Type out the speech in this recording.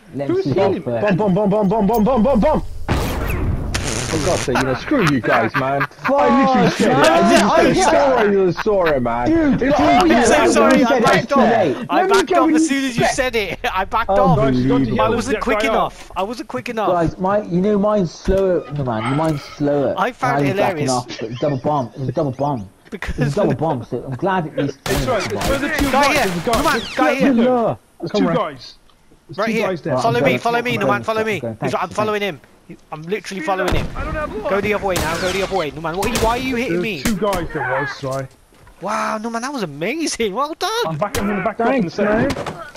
Let him Who's sleep healing? first. Bomb. For God's sake, screw you guys, man. I literally said it. I just saw it, man. Dude, I'm so sorry, I said backed it's too late. off. I backed off as soon as you said it. I backed off. Unbelievable. I wasn't quick enough. I wasn't quick enough. Guys, mine's slower. No man, mine's slower. I found it hilarious. Off, but it's double bomb. It was double bomb. Because It was double bomb. So I'm glad at least. It's right. It's where the two Guy guys. here. Come on, guy here. There's two guys. There's Right two here. guys there. Follow me, follow me, I'm no man, going, follow me. I'm going. He's- I'm following him. I'm literally following him. I don't have luck. Go the other way now, go the other way. No man, why are you hitting me? There's two guys there was, right? Wow, no man, that was amazing. Well done. I'm gonna back up in a second.